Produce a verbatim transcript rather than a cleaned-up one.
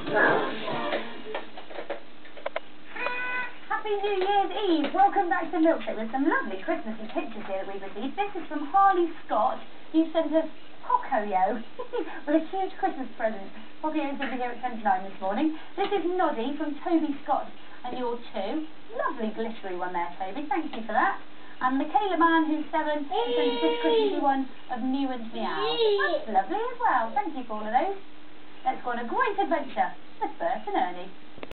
Happy New Year's Eve. Welcome back to Milkshake with some lovely Christmassy pictures here that we've received. This is from Harley Scott. You sent us Pocoyo with a huge Christmas present. Pocoyo's going to be here at ten to nine this morning. This is Noddy from Toby Scott and your two. Lovely glittery one there, Toby. Thank you for that. And Michaela Man, who's seven, sent us this Christmassy one of Mew and Meow. That's lovely as well. Thank you for all of those. Let's go on a great adventure with Bert and Ernie.